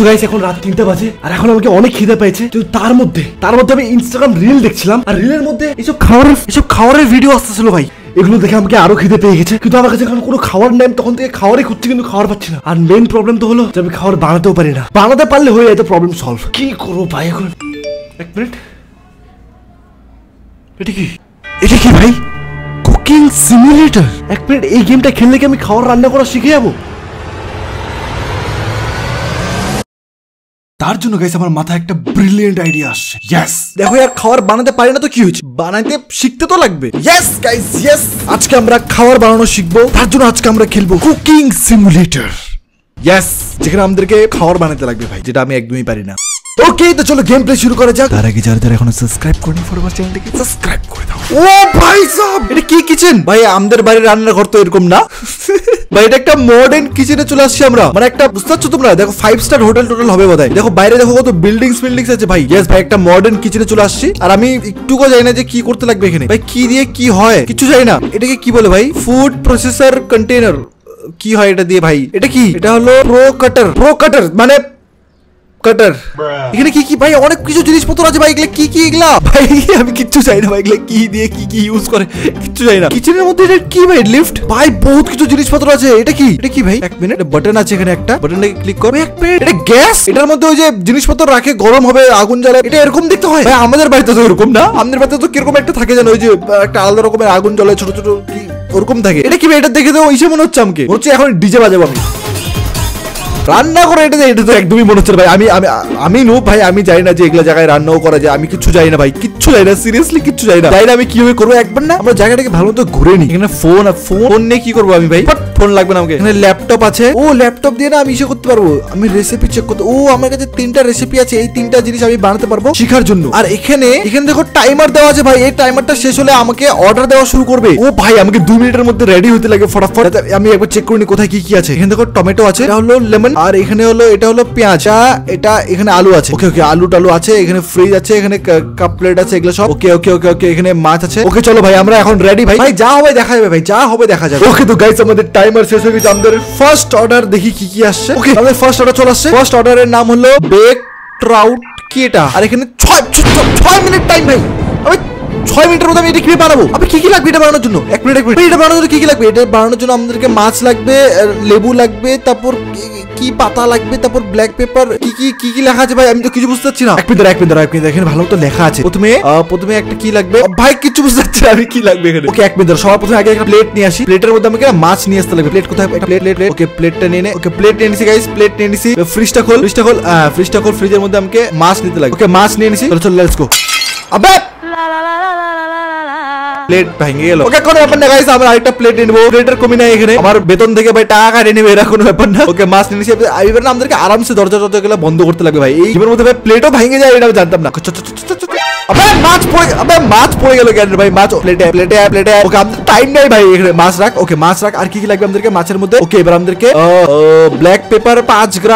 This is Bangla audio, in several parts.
গাইস এখন রাত 3টা বাজে আর এখন আমাকে অনেক খিদে পেয়েছে। তো তার মধ্যে আমি ইনস্টাগ্রাম রিল দেখছিলাম আর রিলের মধ্যে এইসব খাবারের ভিডিও আসতেছিল ভাই। এগুলো দেখে আমাকে আরো খিদে পেয়ে গেছে, কিন্তু আমার কাছে এখন কোনো খাবার নেই। তখন থেকে খাবারই খুঁজছি কিন্তু খাবার পাচ্ছি না। আর মেইন প্রবলেম তো হলো যে আমি খাবার বানাতেও পারি না। বানাতে পারলে হয়ে যেত প্রবলেম সলভ। কি করবো ভাই এখন? এক মিনিট, এটা কি ভাই? Cooking simulator. এক মিনিট, এই গেমটা খেললে কি আমি খাবার রান্না করা শিখে যাবো? তার জন্য গাইস আমার মাথায় একটা ব্রিলিয়েন্ট আইডিয়া আসছে। ইয়েস, দেখো यार খাবার বানাতে পারি না তো কি হয়েছে, বানাতে শিখতে তো লাগবে। ইয়েস গাইস, ইয়েস, আজকে আমরা খাবার বানানো শিখবো। তার জন্য আজকে আমরা খেলবো কুকিং সিমুলেটর। ইয়েস, যেখানে আমাদেরকে খাবার বানাতে লাগবে ভাই, যেটা আমি একদমই পারি না। ওকে, তো চলো গেম প্লে শুরু করা যাক। তার আগে যারা এখনো সাবস্ক্রাইব করেনি ফরওয়ার্ড চ্যানেলটাকে সাবস্ক্রাইব করে দাও। ও ভাই সাহেব, এটা কি কিচেন ভাই? আমাদের বাড়ির রান্নাঘর তো এরকম না ভাই, এটা একটা মডার্ন কিচেনে চলে আসছি আমরা। মানে একটা, বুঝতে পারছো তোমরা? দেখো 5 স্টার হোটেল টোটাল হবে বোধহয়। দেখো বাইরে দেখো কত বিল্ডিংস আছে ভাই। ইয়েস ভাই, একটা মডার্ন কিচেনে চলে আসছি। আর আমি একটুকু জানি না যে কি করতে লাগবে এখানে ভাই। কি দিয়ে কি হয় কিছু জানি না। এটাকে কি বলে ভাই? ফুড প্রসেসর কন্টেইনার কি হয় এটা দিয়ে ভাই? এটা কি? এটা হলো প্রো কাটার মানে কাটার। এখানে কি কি ভাই? অনেক কিছু জিনিসপত্র আছে ভাই। এগুলা কি এগুলা ভাই? আমি কিচ্ছু চাই না ভাই। এগুলা কি দিয়ে কি ইউজ করে কিচ্ছু চাই না। কিচেনের মধ্যে এটা কি ভাই? লিফট ভাই, বহুত কিছু জিনিসপত্র আছে। এটা কি ভাই? এক মিনিট, বাটন আছে এখানে, একটা বাটনটাকে ক্লিক করবে। এক মিনিট, এটা গ্যাস। এটার মধ্যে ওই যে জিনিসপত্র রাখে, গরম হবে, আগুন জ্বালায়। এটা এরকম দেখতে হয় ভাই। আমাদের বাড়িতে তো এরকম না। আমাদের বাড়িতে তো কিরকম একটা থাকে জানো, ওই যে একটা আলাদা রকমের আগুন জ্বলে, ছোট ছোট কি ওরকম থাকে। এটা কি ভাই? এটা দেখে তো ওইসব মনে হচ্ছে আমাকে, হচ্ছে এখন ডিজে বাজাবো আমি রান্না করে। এটা তো একদমই মনে হচ্ছে ভাই। আমি নো ভাই, আমি জানি না যে এগুলা জায়গায় রান্নাও করা যায়। আমি কিচ্ছু জানি না ভাই, কিচ্ছু জানি না, সিরিয়াসলি কিচ্ছু জানি না। আমি কিভাবে করবো একবার না আমরা জায়গাটাকে ভালো মতো ঘুরে নি। এখানে ফোন নিয়ে কি করবো আমি ভাই? ফোন লাগবে না আমাকে। এখানে ল্যাপটপ আছে। ও ল্যাপটপ দিয়ে না আমি ইসে করতে পারবো। আমি রেসিপি চেক করতে, ও আমার কাছে 3টা রেসিপি আছে। এই 3টা জিনিস আমি বানাতে পারবো শেখার জন্য। আর এখানে দেখো টাইমার দেওয়া আছে ভাই। এই টাইমারটা শেষ হলে আমাকে অর্ডার দেওয়া শুরু করবে। ও ভাই, আমাকে 2 মিনিটের মধ্যে রেডি হতে লাগে ফটাফট। আমি একবার চেক করিনি কোথায় কি আছে। এখানে দেখো টমেটো আছে, এটা হলো লেমন। আর এখানে হলো, এটা হলো পেঁয়াজ। এটা এখানে আলু আছে। ওকে, আলু টালু আছে। এখানে ফ্রিজ আছে, এখানে কাপ প্লেট আছে, এগুলো সব ওকে। এখানে মাছ আছে। ওকে চলো ভাই, আমরা এখন রেডি ভাই। যা হবে দেখা যাবে ভাই, যা হবে দেখা যাবে। ওকে, তো গাইস আমাদের টাইমার শেষ হয়ে গেছে। আমাদের ফার্স্ট অর্ডার দেখি কি আসছে। ওকে, আমাদের ফার্স্ট অর্ডার চলে আসছে। ফার্স্ট অর্ডারের নাম হলো বেক ট্রাউট। কি এটা? আর এখানে 6 মিনিট টাইম ভাই। আমি 6 মিনিটের মধ্যে আমি এটা কিভাবে বানাবো? আপনি কি লাগবে এটা বানানোর জন্য? এক মিনিট, এটা বানানোর জন্য কি লাগবে? এটা বানানোর জন্য আমাদেরকে মাছ লাগবে, লেবু লাগবে, তারপর কি পাতা লাগবে, তারপর ব্ল্যাক পেপার। কি লেখা আছে ভাই? আমি তো কিছু বুঝতে পারছি না। এক মিনিট, এখানে ভালো মতো লেখা আছে। প্রথমে একটা কি লাগবে ভাই? কিছু বুঝতে পারছি না আমি কি লাগবে এখানে। ওকে, এক মিনিট, সবার প্রথমে আগে একটা প্লেট নিয়ে আসি। প্লেটের মধ্যে আমাকে মাছ নিয়ে আসতে লাগবে। প্লেট কোথায়? একটা প্লেট। ওকে, প্লেটটা নিয়ে নে। ওকে, প্লেট নিয়ে নিছি গাইস, প্লেট নিয়ে নিছি। ফ্রিজটা খোল। ফ্রিজের মধ্যে আমাকে মাছ নিতে লাগবে। ওকে, মাছ নিয়ে নিছি। চলো লেটস গো। আবে প্লেট ভেঙে গেল। ওকে, কোনো ব্যাপার না গাইস, আমরা আরেকটা প্লেট নিয়ে নেবো। প্লেটের কমি নাই এখানে। আমার বেতন থেকে ভাই টাকা কাটিয়ে নেবে, এরা কোনো ব্যাপার না। ওকে, মাছ নিয়ে নিছি। এবার না আমাদেরকে আরামসে দরজা গুলো বন্ধ করতে লাগবে ভাই। এই গেমের মধ্যে ভাই প্লেটও ভেঙে যায়, এটা আমি জানতাম না। মাছ পড়ে গেল কেন ভাই? মাছ প্লেটে। ওকে, আমাদের টাইম নাই ভাই, এখানে মাছ রাখ। ওকে, মাছ রাখ। আর কি লাগবে আমাদেরকে মাছের মধ্যে? ওকে, এবার আমাদেরকে black pepper 5 gram.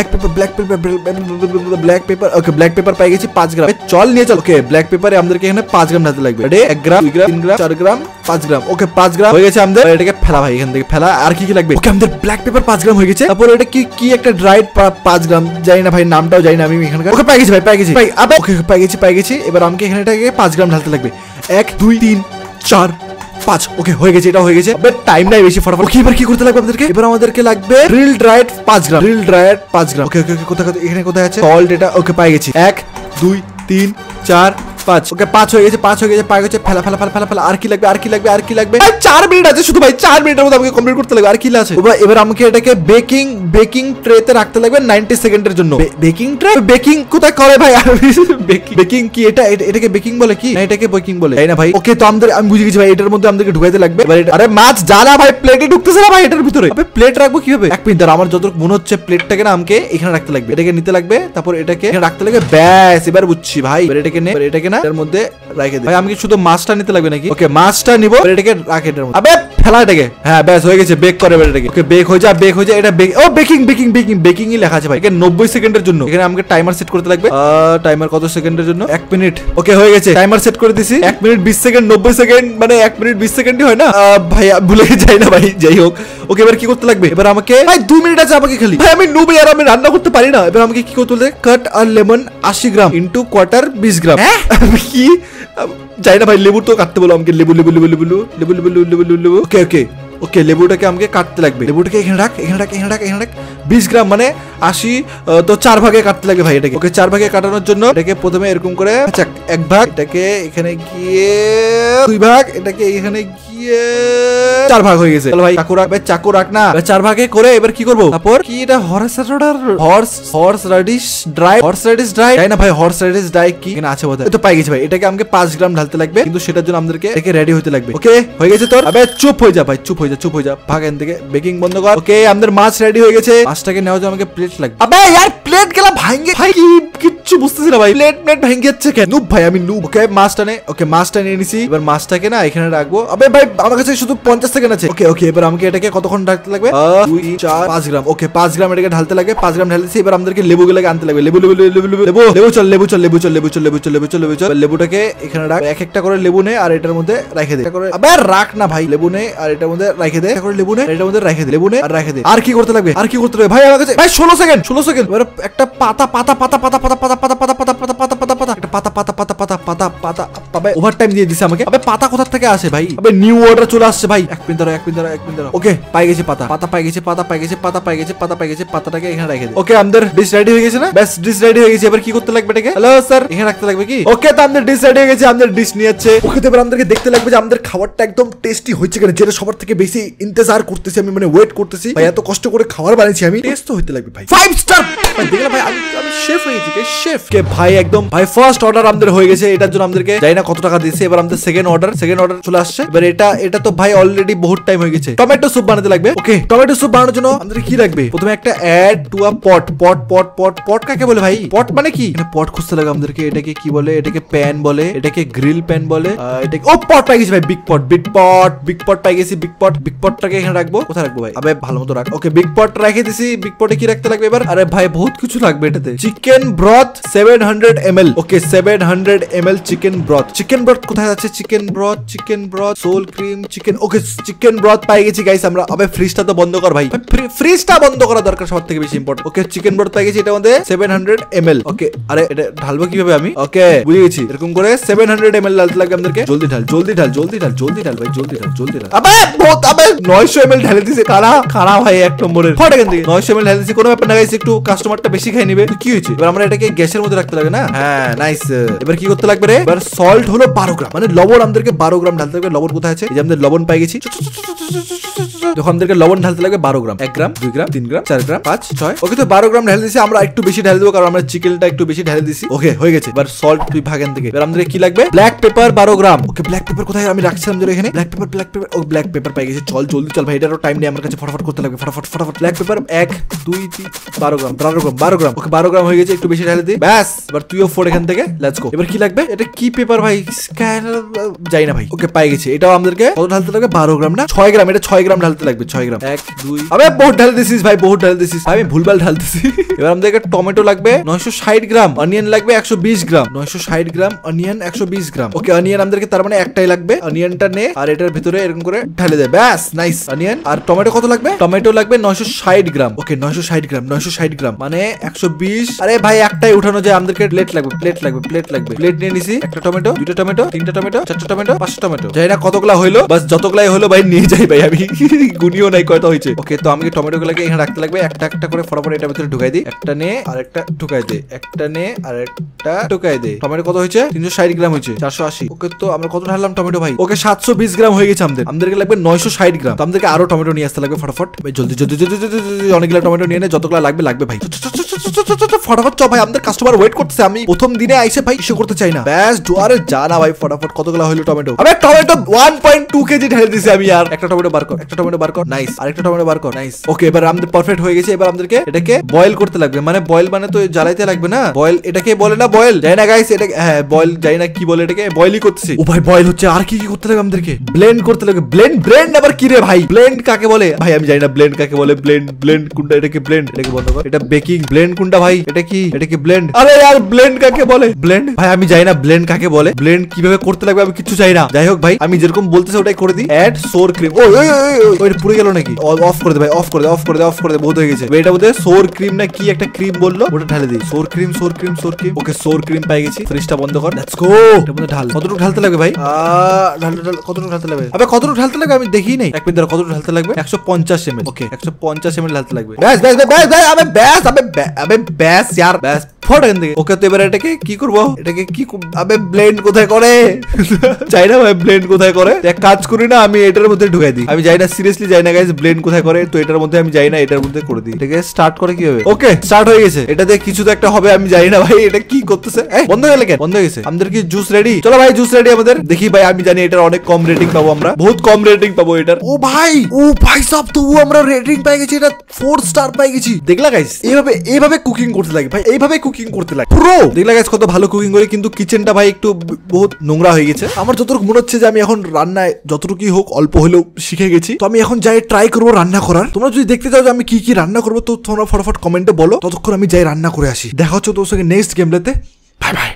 Black pepper. Okay, black pepper পাই গেছি 5 গ্রাম। চল নিয়ে চল। ওকে, ব্ল্যাক পেপারে আমাদেরকে এখানে 5 গ্রাম ঢালতে লাগবে। 1 গ্রাম, 2 গ্রাম, 3 গ্রাম, 4 গ্রাম, 5 গ্রাম। ওকে, 5 গ্রাম হয়ে গেছে আমাদের। এটাকে ফেলা ভাই, এখান থেকে ফেলা। আর কি লাগবে? ওকে, আমাদের ব্ল্যাক পেপার 5 গ্রাম হয়ে গেছে। তারপর এটা কি একটা ড্রাইড 5 গ্রাম, জানি না ভাই, নামটাও জানি না আমি এখানকার। ওকে, পাই গেছি ভাই। ওকে, পাই গেছি। এবার আমাকে এখানে এটাকে 5 গ্রাম ঢালতে লাগবে। 1 2 3 4 5। ওকে, হয়ে গেছে, এটা হয়ে গেছে। টাইম নাই বেশি, ফটাফট। ওকে, এবার কি করতে লাগবে আমাদেরকে? এবার আমাদেরকে লাগবে গ্রিল ড্রাইড 5 গ্রাম। ওকে, কোথায় এখানে কোথায় আছে সল্ট? এটা ওকে, পাই গেছি। 1 2 3 4 5। ওকে, 5 হয়ে গেছে। পাই গেছে। ফেলা। আর কি লাগবে? 4 মিনিট আছে শুধু ভাই। 4 মিনিটের মধ্যে আমাকে কমপ্লিট করতে লাগবে। আর কি আছে? এবার আমাকে এটাকে বেকিং ট্রেতে রাখতে লাগবে 90 সেকেন্ডের জন্য। Baking tray? বেকিং কোথায় করে ভাই? বেকিং কি? এটাকে বেকিং বলে কি? না, এটাকে বেকিং বলে, তাই না ভাই? ওকে, তো আমি বুঝে গেছি ভাই, এটার মধ্যে আমাদেরকে ঢুকাইতে লাগবে। আরে মাছ জ্বালা ভাই, প্লেটে ঢুকতেছে না ভাই এটার ভিতরে। প্লেট রাখবো কিভাবে? এক মিনিট, আমার যতটুকু মনে হচ্ছে প্লেটটাকে না আমাকে এখানে রাখতে লাগবে। এটাকে নিতে লাগবে, তারপর এটাকে রাখতে লাগবে। ব্যাস, এবার বুঝছি ভাই। এটাকে না এর মধ্যে রাখে দে ভাই। আমি কি শুধু মাছটা নিতে লাগবে নাকি? ওকে মাছটা নিব, এটাকে রাখে এটার মধ্যে। আবে ফেলা এটাকে। হ্যাঁ ব্যাস হয়ে গেছে, বেক করে এটাকে। ওকে বেক হয়ে যা, বেক হয়ে যা। এটা বেক, ও বেকিং বেকিং বেকিং বেকিংই লেখা আছে ভাই। এখানে 90 সেকেন্ডের জন্য এখানে আমাকে টাইমার সেট করতে লাগবে। টাইমার কত সেকেন্ডের জন্য? 1 মিনিট। ওকে হয়ে গেছে, টাইমার সেট করে দিছি। 1 মিনিট 20 সেকেন্ড, 90 সেকেন্ড মানে 1 মিনিট 20 সেকেন্ডই হয় না ভাই, ভুলে যাই না ভাই, যাই হোক। ওকে এবার কি করতে লাগবে? এবার আমাকে ভাই 2 মিনিট আছে আমাকে খালি ভাই, আমি নুব আর আমি রান্না করতে পারি না। এবার আমাকে কি করতে হবে? কাট আর lemon 80 gram into quarter 20 gram. হ্যাঁ কি যাই না ভাই, লেবু তো কাটতে বলো আমাকে। লেবু লেবু লেবু লেবু লেবু লেবু লেবু লেবু লেবু। ওকে ওকে ওকে লেবুটাকে আমাকে কাটতে লাগবে। লেবুটাকে এখানে রাখ, এখানে রাখ, এখানে রাখ, এখানে রাখ। 20 গ্রাম মানে 80, তো 4 ভাগে কাটতে লাগবে ভাই এটাকে। ওকে 4 ভাগে কাটানোর জন্য এটাকে প্রথমে এরকম করে 1 ভাগ, এটাকে এখানে গিয়ে 2 ভাগ, এটাকে এখানে গিয়ে 4 ভাগ হয়ে গেছে। চলো ভাই চাকু রাখ, চাকু রাখ না। 4 ভাগে করে এবার কি করবো? তারপর কি এটা horseradish dry, horseradish dry তাই না ভাই? হর্স রাডিশ ড্রাই কি এখানে আছে বোধহয়, তো পাই গেছে ভাই। এটাকে আমাকে 5 গ্রাম ঢালতে লাগবে, কিন্তু সেটার জন্য আমাদেরকে এটাকে রেডি হতে লাগবে। ওকে হয়ে গেছে তোর? আবে চুপ হয়ে যা ভাই, চুপ হয়ে যা, চুপ হয়ে যা, ভাগ এখান থেকে, বেকিং বন্ধ কর। ওকে আমাদের মাছ রেডি হয়ে গেছে। মাছটাকে নেওয়ার জন্য আমাকে প্লেট লাগবে। আবে यार প্লেট গেলা ভাঙে ভাই, কিচ্ছু বুঝতেছি না ভাই, প্লেট ভাঙে যাচ্ছে কেন? নুব ভাই আমি নুব। ওকে মাছটা নে, ওকে মাছটা নিয়ে নিছি। এবার মাছটাকে না এখানে রাখবো। আবে ভাই আমার কাছে শুধু 50 সেকেন্ড আছে। ওকে ওকে এবার আমাকে এটাকে কতক্ষণ ঢালতে লাগবে? 2 4 5 গ্রাম। ওকে 5 গ্রাম এটাকে ঢালতে লাগে। 5 গ্রাম ঢালতেছি। এবার আমাদেরকে লেবুগুলোকে আনতে লাগবে। লেবু লেবু লেবু লেবু লেবু লেবু চল, লেবু চল, লেবু চল, লেবু চল, লেবু চল, লেবু চল, লেবু চল। লেবুটাকে এখানে রাখ, এক একটা করে লেবু নে আর এটার মধ্যে রেখে দে। আবে রাখ না ভাই, লেবু নে আর এটার মধ্যে রেখে দে। একটা করে লেবু নে এটার মধ্যে রেখে দে, লেবু নে আর রেখে দে। আর কি করতে লাগবে? আর কি করতে লাগবে ভাই? আমার কাছে ভাই 16 সেকেন্ড, 16 সেকেন্ড। এবার একটা পাতা পাতা পাতা পাতা পাতা পাতা পাতা পাতা পাতা পাতা পাতা পাতা পাতা একটা পাতা পাতা পাতা পাতা পাতা পাতা পাবে। ওভারটাইম দিয়ে দিছে আমাকে। আবে পাতা কোথা থেকে আসে ভাই? আবে নিউ অর্ডার চলে আসছে ভাই। 1 মিনিট দাঁড়াও, 1 মিনিট দাঁড়াও, 1 মিনিট দাঁড়াও। ওকে পাই গেছে পাতা, পাতা পাই গেছে, পাতা পাই গেছে, পাতা পাই গেছে, পাতা পাই গেছে। পাতাটাকে এখানে রেখে দে। ওকে আমাদের ডিশ রেডি হয়ে গেছে না? ব্যাস ডিশ রেডি হয়ে গেছে। এবার কি করতে লাগবে এটাকে? হ্যালো স্যার এখানে রাখতে লাগবে কি? ওকে তো আমাদের ডিশ রেডি হয়ে গেছে, আমাদের ডিশ নিয়ে যাচ্ছে। ওকে তো এবার আমাদেরকে দেখতে লাগবে যে আমাদের খাবারটা একদম টেস্টি হচ্ছে কিনা, যেটা সবার থেকে বেশি ইন্তজার করতেছি আমি, মানে ওয়েট করতেছি ভাই। এত কষ্ট করে খাবার বানিয়েছি আমি, টেস্ট তো হইতে লাগবে ভাই। 5 স্টার ভাই, দেখলে ভাই আমি শেফ হয়ে গেছি, শেফ কে ভাই একদম ভাই। ফার্স্ট অর্ডার আমাদের হয়ে গেছে, এটার জন্য আমাদেরকে জানি না কত টাকা দিয়েছে। এবার আমাদের সেকেন্ড অর্ডার চলে আসছে। এবার এটা তো ভাই অলরেডি বহুত টাইম হয়ে গেছে। টমেটো স্যুপ বানাতে লাগবে। ওকে টমেটো স্যুপ বানানোর জন্য আমাদের কি লাগবে? প্রথমে একটা অ্যাড টু আ পট। পট কাকে বলে ভাই? পট মানে কি? পট খুঁজতে লাগে আমাদেরকে। এটাকে কি বলে? এটাকে প্যান বলে, এটাকে গ্রিল প্যান বলে। এটাকে ও পট পাই গেছি ভাই, বিগ পট পাই গেছি। বিগ পটটাকে এখানে রাখবো। কোথায় রাখবো ভাই? আবে ভালো মতো রাখ। ওকে বিগ পট রেখে দিছি। বিগ পটে কি রাখতে লাগবে এবার? আরে ভাই বহুত কিছু লাগবে এটাতে। Chicken broth 700 ml। Okay 700 ml chicken broth. Chicken broth কোথায় আছে? Chicken broth sour cream chicken. Okay chicken broth পাই গেছি গাইস আমরা। আবে ফ্রিজটা তো বন্ধ কর ভাই, ফ্রিজটা বন্ধ করা দরকার সবার থেকে বেশি ইম্পর্টেন্ট। ওকে চিকেন ব্রথ পাই গেছি, এটা মধ্যে 700 ml। ওকে আরে এটা ঢালবো কিভাবে আমি? ওকে বুঝে গেছি, এরকম করে 700 ml ঢালতে লাগবে আমাদেরকে। জলদি ঢাল ভাই, জলদি ঢাল। আবে বহুত, আবে 900 ml ঢালে দিছে। খাড়া ভাই এক নম্বরের। ফট এখান থেকে 900 ml ঢালে দিছে, কোনো ব্যাপার না গাইস, একটু কাস্টমারটা বেশি খাই নিবে। কি হয়েছে? এবার আমরা এটাকে গ্যাসের মধ্যে রাখতে লাগে না? হ্যাঁ নাইস। এবার কি করতে লাগবে রে? এবার সল্ট হলো 12 গ্রাম, মানে লবণ আমাদেরকে 12 গ্রাম ঢালতে হবে। লবণ কোথায় আছে? এই যে আমাদের লবণ পাই গেছি। যখন আমাদেরকে লবণ ঢালতে লাগবে 12 গ্রাম। 1 গ্রাম, 2 গ্রাম, 3 গ্রাম, 4 গ্রাম, 5 6। ওকে তো 12 গ্রাম ঢালে দিছি। আমরা একটু বেশি ঢালে দেবো কারণ আমরা চিকেনটা একটু বেশি ঢালে দিছি। ওকে হয়ে গেছে। এবার সল্ট তুই ভাগেন থেকে। এবার আমাদের কি লাগবে? Black pepper 12 gram. Okay black pepper কোথায়? আমি রাখছিলাম যে এখানে। Black pepper. ও ব্ল্যাক পেপার পাই গেছে। জলদি চল ভাই, এটারও টাইম নেই আমার কাছে। ফটাফট করতে লাগবে, ফটাফট। Black pepper 1 2 3 12 gram. ওকে 12 গ্রাম হয়ে গেছে, একটু বেশি ঢালে দিই। ব্যাস এবার তুইও ফোড় এখান থেকে। Let's go. এবার কি লাগবে? এটা কি পেপার ভাই? স্ক্যানার যাই না ভাই। ওকে পাই গেছি। এটাও আমাদেরকে কত ঢালতে লাগবে? 12 গ্রাম না 6 গ্রাম। এটা 6 গ্রাম ঢালতে লাগবে। 6 গ্রাম 1 2। আবে বহুত ঢালে দিছিস ভাই, বহুত ঢালে দিছিস। আমি ভুলভাল ঢালতেছি। এবার আমাদেরকে টমেটো লাগবে 960 গ্রাম, অনিয়ন লাগবে 120 গ্রাম। 960 গ্রাম অনিয়ন, 120 গ্রাম। ওকে অনিয়ন আমাদেরকে তার মানে একটাই লাগবে। অনিয়নটা নে আর এটার ভিতরে এরকম করে ঢালে দে। ব্যাস নাইস। অনিয়ন আর টমেটো কত লাগবে? টমেটো লাগবে 960 গ্রাম। ওকে 960 গ্রাম মানে 120। আরে ভাই একটাই উঠানো যায়, আমাদেরকে প্লেট লাগবে। প্লেট নিয়ে নিছি। একটা টমেটো, দুটো টমেটো, তিনটা টমেটো, চারটা টমেটো, পাঁচটা টমেটো। যাই না কতগুলা হইলো, বাস যতগুলাই হলো ভাই নিয়ে যাই ভাই, আমি গুনিও নাই কয়টা হয়েছে। ওকে তো আমাকে টমেটো গুলাকে এখানে রাখতে লাগবে। একটা করে ফটাফট এটার ভিতরে ঢুকাই দিই। একটা নে আর একটা ঢুকাই দে, একটা নে আর একটা ঢুকাই দে। টমেটো কত হয়েছে? 360 গ্রাম হয়েছে। 480। ওকে তো আমরা কত ঢাললাম টমেটো ভাই? ওকে 720 গ্রাম হয়ে গেছে আমাদেরকে লাগবে 960 গ্রাম। তো আমাদেরকে আরো টমেটো নিয়ে আসতে লাগবে ফটাফট। জলদি অনেকগুলো টমেটো নিয়ে নে, যতগুলো লাগবে ভাই। ফটাফট চ ভাই, আমাদের কাস্টমার ওয়েট করতেছে। আমি প্রথম দিনে আইসে ভাই ইস্যু করতে চাই না। ব্যাস জোয়ারে জানা ভাই, ফটাফট কতগুলো হইলো টমেটো? আবে টমেটো 1.2 কেজি ঢেলে দিছি আমি। আর একটা টমেটো বার কর, টমেটো বার কর, নাইস। আরেকটা টমেটো বার কর, নাইস। ওকে, এবার আমাদের পারফেক্ট হয়ে গেছে। এবার আমাদেরকে এটাকে বয়েল করতে লাগবে, মানে বয়েল মানে তো জ্বালাইতে লাগবে না। বয়েল এটাকে বলে না, বয়েল যাই না গাইস, এটা হ্যাঁ বয়েল যাই না, কি বলে এটাকে, বয়েলই করতেছি। ও ভাই বয়েল হচ্ছে, আর কি কি করতে লাগবে আমাদেরকে? ব্লেন্ড করতে লাগবে। ব্লেন্ড আবার কি রে ভাই? ব্লেন্ড কাকে বলে ভাই? আমি জানি না ব্লেন্ড কাকে বলে। ব্লেন্ড কোনটা? এটাকে ব্লেন্ড, এটাকে বন্ধ কর। এটা বেকিং। ব্লেন্ড কোনটা ভাই? এটা কি ব্লেন্ড? আরে यार ব্লেন্ড কাকে বলে? ব্লেন্ড ভাই আমি জানি না ব্লেন্ড কাকে বলে। ব্লেন্ড কিভাবে করতে লাগবে আমি কিছু চাই না। যাই হোক ভাই, আমি যেরকম বলতেছি ওটাই করে দিই। Add sour cream. ওই পুরো গেল নাকি? অফ করে দে ভাই, অফ করে দে। বহুত হয়ে গেছে। এটার মধ্যে সোর ক্রিম না কি একটা ক্রিম বললো, ওটা ঢালে দিই। Sour cream. ওকে, সোর ক্রিম পাই গেছি। ফ্রিজটা বন্ধ কর। Let's go. এর মধ্যে ঢাল। কতটুকু ঢালতে লাগবে ভাই? ঢাল। কতটুকু ঢালতে লাগবে? আবে কতটুকু ঢালতে লাগবে আমি দেখি নাই। এক মিনিট দাঁড়া, কতটুকু ঢালতে লাগবে? 150 ml। ওকে, 150 ml ঢালতে লাগবে। ব্যাস। আবে ব্যাস यार, ব্যাস ফট এখান থেকে। ওকে, তো এবার এটাকে কি করবো? এটাকে কি আবে ব্লেন্ড কোথায় করে? চাই না ভাই ব্লেন্ড কোথায় করে। এক কাজ করি না, আমি এটার মধ্যে ঢুকাই দিই। আমি যাই না, সিরিয়াসলি যাই না গাইস ব্লেন্ড কোথায় করে। তো এটার মধ্যে আমি যাই না, এটার মধ্যে করে দিই। এটাকে স্টার্ট করে কি হবে? ওকে, স্টার্ট হয়ে গেছে। এটা দিয়ে কিছু তো একটা হবে, আমি জানি না ভাই এটা কি করতেছে। বন্ধ হয়ে গেল কেন? বন্ধ হয়ে গেছে। আমাদের কি জুস রেডি? চলো ভাই জুস রেডি আমাদের। দেখি ভাই, আমি জানি এটার অনেক কম রেটিং পাবো আমরা, বহুত কম রেটিং পাবো এটার। ও ভাই সব তো আমরা রেটিং পাই গেছি, এটা 4 স্টার পাই গেছি। দেখলা গাইস, এইভাবে কুকিং করতে লাগে ভাই, এইভাবে কুকিং করতে লাগে পুরো। দেখলা গাইস কত ভালো কুকিং করে, কিন্তু কিচেনটা ভাই একটু বহুত নোংরা হয়ে গেছে। আমার যতটুকু মনে হচ্ছে যে আমি এখন রান্নায় যতটুকুই হোক অল্প হলেও শিখে গেছি। তো আমি এখন যাই ট্রাই করবো রান্না করার। তোমরা যদি দেখতে চাও যে আমি কি কি রান্না করবো, তো তোমরা ফটাফট কমেন্টে বলো, ততক্ষণ আমি যাই রান্না করে আসি। দেখা হচ্ছে তোর সঙ্গে নেক্সট গেমলেতে। Bye bye.